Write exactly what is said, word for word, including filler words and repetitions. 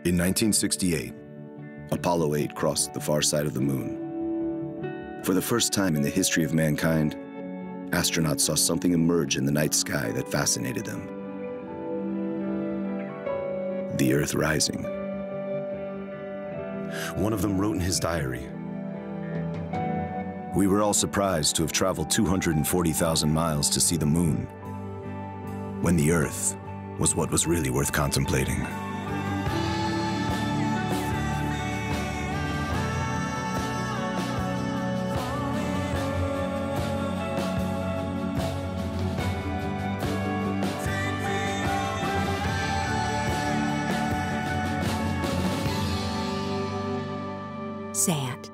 In nineteen sixty-eight, Apollo eight crossed the far side of the moon. For the first time in the history of mankind, astronauts saw something emerge in the night sky that fascinated them. The Earth rising. One of them wrote in his diary, "We were all surprised to have traveled two hundred forty thousand miles to see the moon, when the Earth was what was really worth contemplating." Sat.